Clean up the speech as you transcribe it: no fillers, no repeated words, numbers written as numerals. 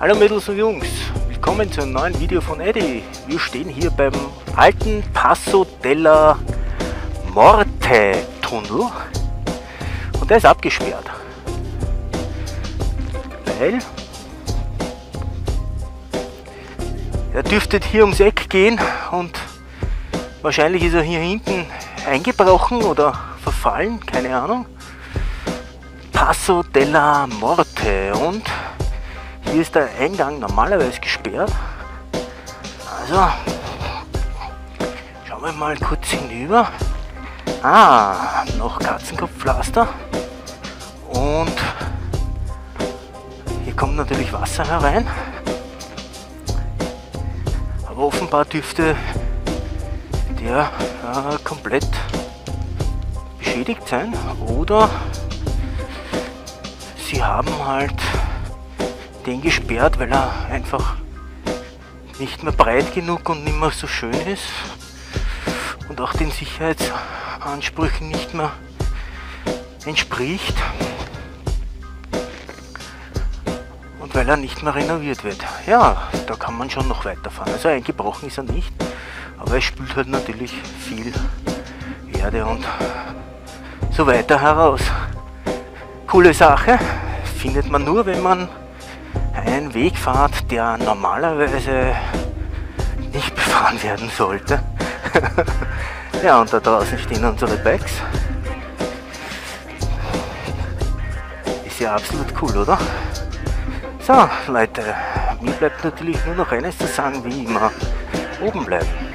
Hallo Mädels und Jungs, willkommen zu einem neuen Video von Eddie. Wir stehen hier beim alten Passo della Morte Tunnel und der ist abgesperrt, weil er dürfte hier ums Eck gehen und wahrscheinlich ist er hier hinten eingebrochen oder verfallen, keine Ahnung. Passo della Morte, und hier ist der Eingang normalerweise gesperrt. Also schauen wir mal kurz hinüber. Noch Katzenkopfpflaster, und hier kommt natürlich Wasser herein, aber offenbar dürfte der komplett beschädigt sein, oder sie haben halt den gesperrt, weil er einfach nicht mehr breit genug und nicht mehr so schön ist und auch den Sicherheitsansprüchen nicht mehr entspricht und weil er nicht mehr renoviert wird. Ja, da kann man schon noch weiterfahren. Also eingebrochen ist er nicht, aber es spült halt natürlich viel Erde und so weiter heraus. Coole Sache, findet man nur, wenn man einen Weg fahrt, der normalerweise nicht befahren werden sollte. Ja, und da draußen stehen unsere Bikes. Ist ja absolut cool, oder? So, Leute, mir bleibt natürlich nur noch eines zu sagen, wie immer: oben bleiben.